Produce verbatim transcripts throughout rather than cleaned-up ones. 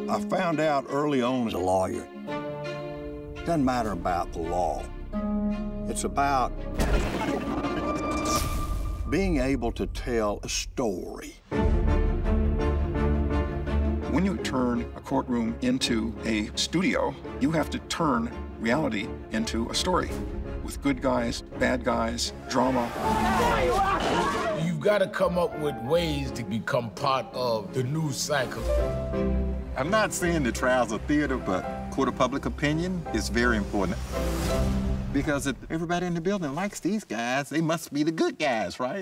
I found out early on as a lawyer, it doesn't matter about the law. It's about being able to tell a story. When you turn a courtroom into a studio, you have to turn reality into a story with good guys, bad guys, drama. You've got to come up with ways to become part of the news cycle. I'm not saying the trials are theater, but court of public opinion is very important. Because if everybody in the building likes these guys, they must be the good guys, right?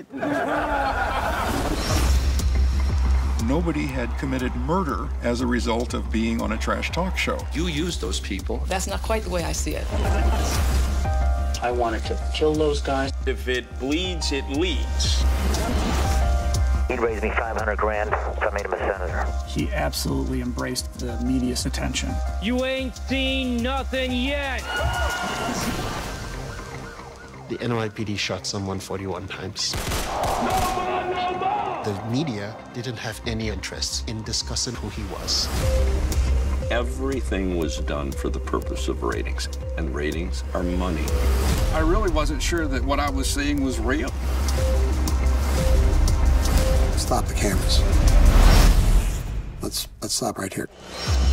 Nobody had committed murder as a result of being on a trash talk show. You use those people. That's not quite the way I see it. I wanted to kill those guys. If it bleeds, it leads. He'd raise me five hundred grand if I made him a senator. He absolutely embraced the media's attention. You ain't seen nothing yet. The N Y P D shot someone forty-one times. No more, no more! The media didn't have any interest in discussing who he was. Everything was done for the purpose of ratings, and ratings are money. I really wasn't sure that what I was seeing was real. Stop the cameras. Let's, let's stop right here.